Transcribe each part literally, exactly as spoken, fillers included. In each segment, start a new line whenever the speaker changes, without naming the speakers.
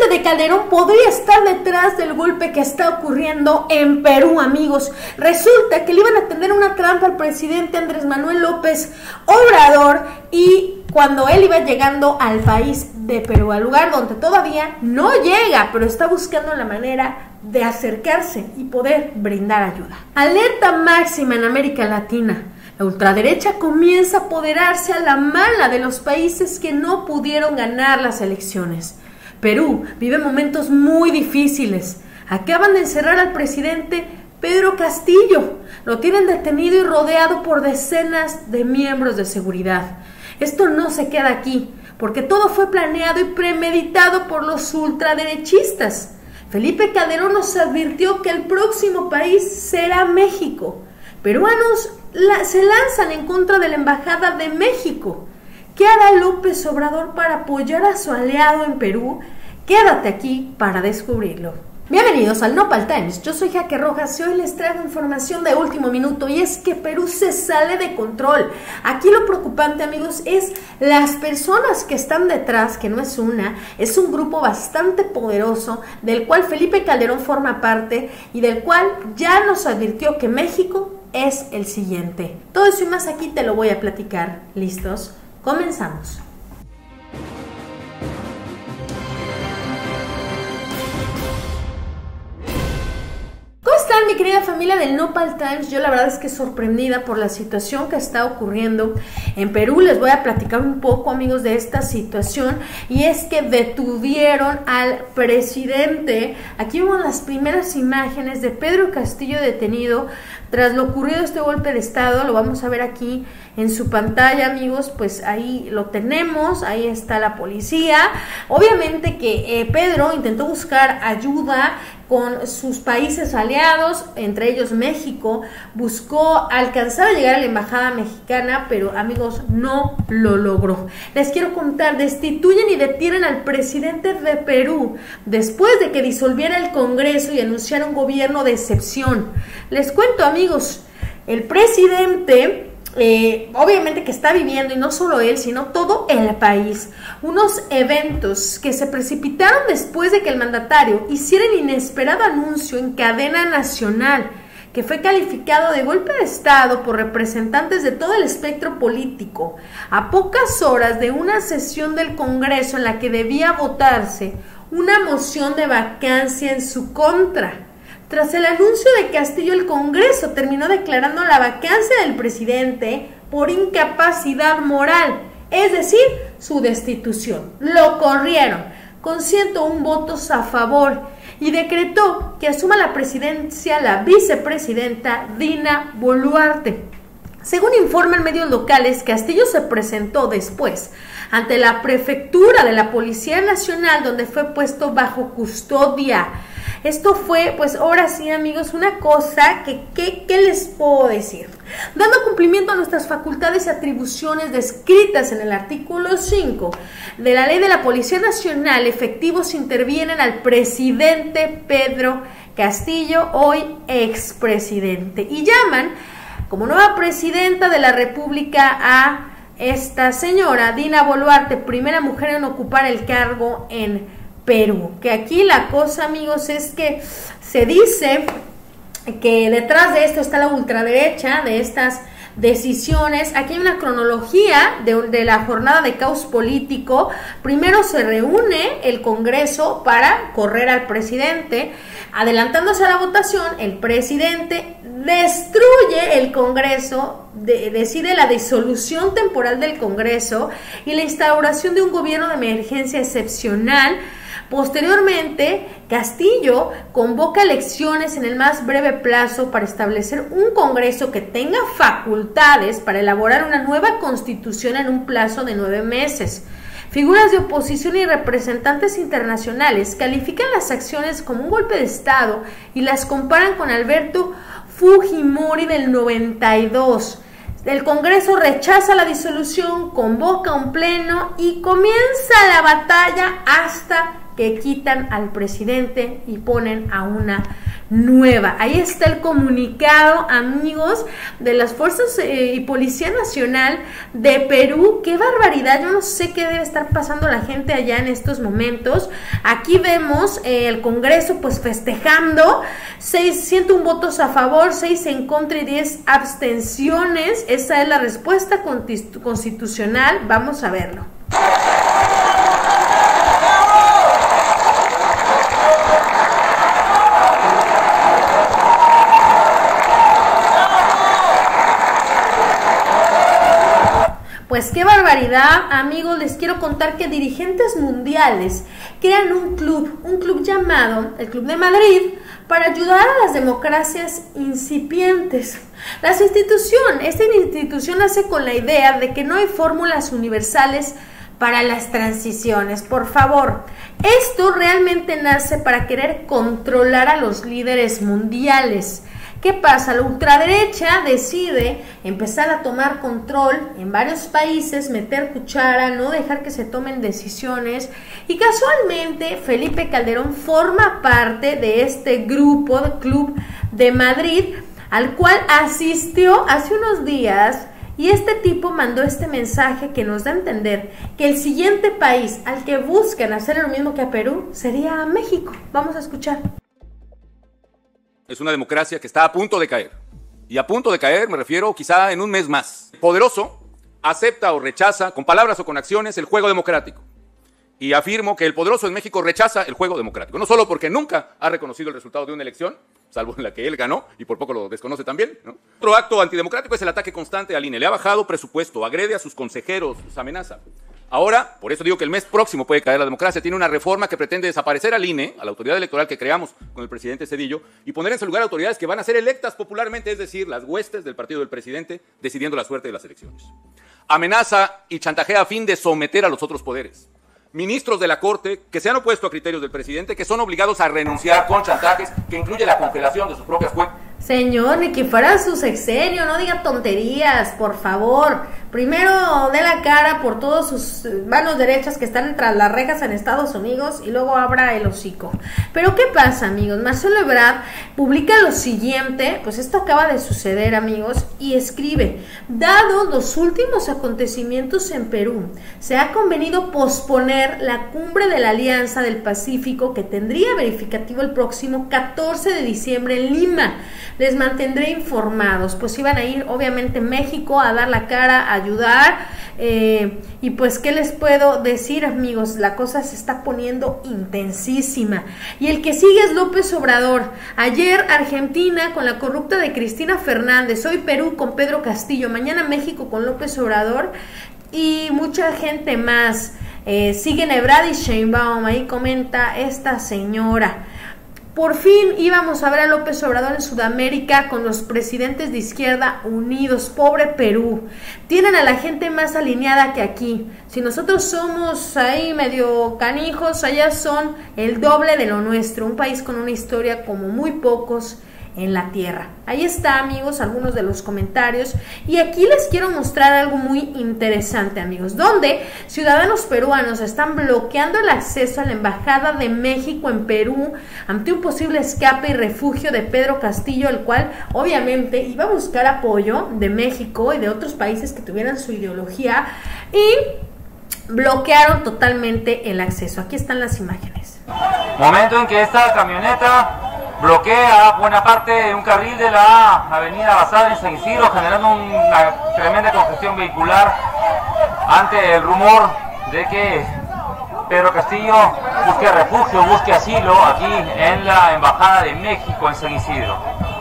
presidente de Calderón podría estar detrás del golpe que está ocurriendo en Perú, amigos. Resulta que le iban a tender una trampa al presidente Andrés Manuel López Obrador, y cuando él iba llegando al país de Perú, al lugar donde todavía no llega, pero está buscando la manera de acercarse y poder brindar ayuda. Alerta máxima en América Latina. La ultraderecha comienza a apoderarse a la mala de los países que no pudieron ganar las elecciones. Perú vive momentos muy difíciles. Acaban de encerrar al presidente Pedro Castillo. Lo tienen detenido y rodeado por decenas de miembros de seguridad. Esto no se queda aquí, porque todo fue planeado y premeditado por los ultraderechistas. Felipe Calderón nos advirtió que el próximo país será México. Peruanos la, se lanzan en contra de la Embajada de México. ¿Qué hará López Obrador para apoyar a su aliado en Perú? Quédate aquí para descubrirlo. Bienvenidos al Nopal Times, yo soy Jaque Rojas y hoy les traigo información de último minuto, y es que Perú se sale de control. Aquí lo preocupante, amigos, es las personas que están detrás, que no es una, es un grupo bastante poderoso del cual Felipe Calderón forma parte y del cual ya nos advirtió que México es el siguiente. Todo eso y más aquí te lo voy a platicar. ¿Listos? Comenzamos. ¿Cómo están, mi querida familia del Nopal Times? Yo la verdad es que sorprendida por la situación que está ocurriendo en Perú. Les voy a platicar un poco, amigos, de esta situación, y es que detuvieron al presidente. Aquí vemos las primeras imágenes de Pedro Castillo detenido tras lo ocurrido este golpe de estado. Lo vamos a ver aquí en su pantalla, amigos. Pues ahí lo tenemos, ahí está la policía. Obviamente que eh, Pedro intentó buscar ayuda con sus países aliados, entre ellos México. Buscó alcanzar a llegar a la embajada mexicana, pero, amigos, no lo logró. Les quiero contar, destituyen y detienen al presidente de Perú después de que disolviera el Congreso y anunciara un gobierno de excepción. Les cuento, amigos, el presidente Eh, obviamente que está viviendo, y no solo él, sino todo el país, unos eventos que se precipitaron después de que el mandatario hiciera el inesperado anuncio en cadena nacional, que fue calificado de golpe de estado por representantes de todo el espectro político, a pocas horas de una sesión del Congreso en la que debía votarse una moción de vacancia en su contra. Tras el anuncio de Castillo, el Congreso terminó declarando la vacancia del presidente por incapacidad moral, es decir, su destitución. Lo corrieron con ciento uno votos a favor y decretó que asuma la presidencia la vicepresidenta Dina Boluarte. Según informan medios locales, Castillo se presentó después ante la prefectura de la Policía Nacional, donde fue puesto bajo custodia. Esto fue, pues ahora sí, amigos, una cosa que, que, ¿qué les puedo decir? Dando cumplimiento a nuestras facultades y atribuciones descritas en el artículo cinco de la Ley de la Policía Nacional, efectivos intervienen al presidente Pedro Castillo, hoy expresidente, y llaman como nueva presidenta de la República a esta señora Dina Boluarte, primera mujer en ocupar el cargo en Perú. Que aquí la cosa, amigos, es que se dice que detrás de esto está la ultraderecha, de estas decisiones. Aquí hay una cronología de, de la jornada de caos político. Primero se reúne el Congreso para correr al presidente. Adelantándose a la votación, el presidente destruye el Congreso, de, decide la disolución temporal del Congreso y la instauración de un gobierno de emergencia excepcional. Posteriormente, Castillo convoca elecciones en el más breve plazo para establecer un Congreso que tenga facultades para elaborar una nueva constitución en un plazo de nueve meses. Figuras de oposición y representantes internacionales califican las acciones como un golpe de estado y las comparan con Alberto Fujimori del noventa y dos. El Congreso rechaza la disolución, convoca un pleno y comienza la batalla hasta que quitan al presidente y ponen a una nueva. Ahí está el comunicado, amigos, de las fuerzas eh, y Policía Nacional de Perú. ¡Qué barbaridad! Yo no sé qué debe estar pasando la gente allá en estos momentos. Aquí vemos eh, el Congreso pues festejando, ciento uno votos a favor, seis en contra y diez abstenciones. Esa es la respuesta constitucional. Vamos a verlo. Pues qué barbaridad, amigos. Les quiero contar que dirigentes mundiales crean un club, un club llamado el Club de Madrid, para ayudar a las democracias incipientes. Las instituciones, esta institución nace con la idea de que no hay fórmulas universales para las transiciones. Por favor, esto realmente nace para querer controlar a los líderes mundiales. ¿Qué pasa? La ultraderecha decide empezar a tomar control en varios países, meter cuchara, no dejar que se tomen decisiones, y casualmente Felipe Calderón forma parte de este grupo de Club de Madrid, al cual asistió hace unos días, y este tipo mandó este mensaje que nos da a entender que el siguiente país al que buscan hacer lo mismo que a Perú sería México. Vamos a escuchar.
Es una democracia que está a punto de caer. Y a punto de caer me refiero quizá en un mes más. El poderoso acepta o rechaza, con palabras o con acciones, el juego democrático. Y afirmo que el poderoso en México rechaza el juego democrático. No solo porque nunca ha reconocido el resultado de una elección, salvo en la que él ganó, y por poco lo desconoce también, ¿no? Otro acto antidemocrático es el ataque constante al I N E. Le ha bajado presupuesto, agrede a sus consejeros, los amenaza. Ahora, por eso digo que el mes próximo puede caer la democracia, tiene una reforma que pretende desaparecer al I N E, a la autoridad electoral que creamos con el presidente Zedillo, y poner en su lugar autoridades que van a ser electas popularmente, es decir, las huestes del partido del presidente, decidiendo la suerte de las elecciones. Amenaza y chantajea a fin de someter a los otros poderes. Ministros de la Corte que se han opuesto a criterios del presidente, que son obligados a renunciar con chantajes, que incluye la congelación de sus propias cuentas.
Señor, ni que fuera su sexenio, no diga tonterías, por favor. Primero dé la cara por todos sus manos derechas que están tras las rejas en Estados Unidos y luego abra el hocico. Pero ¿qué pasa, amigos? Marcelo Ebrard publica lo siguiente, pues esto acaba de suceder, amigos, y escribe: dado los últimos acontecimientos en Perú, se ha convenido posponer la cumbre de la Alianza del Pacífico que tendría verificativo el próximo catorce de diciembre en Lima. Les mantendré informados. Pues iban a ir obviamente México a dar la cara, a ayudar, eh, y pues qué les puedo decir, amigos, la cosa se está poniendo intensísima. Y el que sigue es López Obrador. Ayer Argentina con la corrupta de Cristina Fernández, hoy Perú con Pedro Castillo, mañana México con López Obrador y mucha gente más. Eh, siguen Ebrard y Sheinbaum, ahí comenta esta señora. Por fin íbamos a ver a López Obrador en Sudamérica con los presidentes de izquierda unidos. Pobre Perú, tienen a la gente más alineada que aquí. Si nosotros somos ahí medio canijos, allá son el doble de lo nuestro. Un país con una historia como muy pocos en la tierra. Ahí está, amigos, algunos de los comentarios, y aquí les quiero mostrar algo muy interesante, amigos, donde ciudadanos peruanos están bloqueando el acceso a la Embajada de México en Perú ante un posible escape y refugio de Pedro Castillo, el cual obviamente iba a buscar apoyo de México y de otros países que tuvieran su ideología, y bloquearon totalmente el acceso. Aquí están las imágenes.
Momento en que esta camioneta bloquea buena parte de un carril de la avenida Basada en San Isidro, generando una tremenda congestión vehicular ante el rumor de que Pedro Castillo busque refugio, busque asilo aquí en la Embajada de México en San Isidro.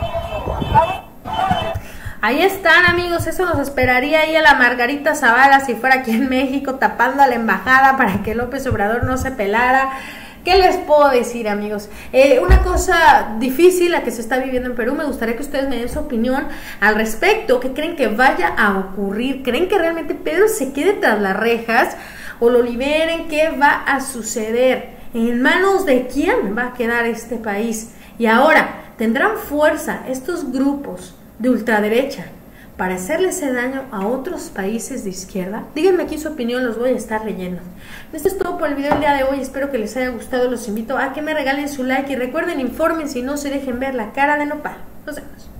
Ahí están, amigos, eso nos esperaría ahí a la Margarita Zavala si fuera aquí en México, tapando a la embajada para que López Obrador no se pelara. ¿Qué les puedo decir, amigos? Eh, una cosa difícil la que se está viviendo en Perú. Me gustaría que ustedes me den su opinión al respecto. ¿Qué creen que vaya a ocurrir? ¿Creen que realmente Pedro se quede tras las rejas o lo liberen? ¿Qué va a suceder? ¿En manos de quién va a quedar este país? Y ahora, ¿tendrán fuerza estos grupos de ultraderecha para hacerle ese daño a otros países de izquierda? Díganme aquí su opinión, los voy a estar leyendo. Esto es todo por el video del día de hoy, espero que les haya gustado, los invito a que me regalen su like y recuerden, informen si no se dejen ver la cara de nopal. Nos vemos.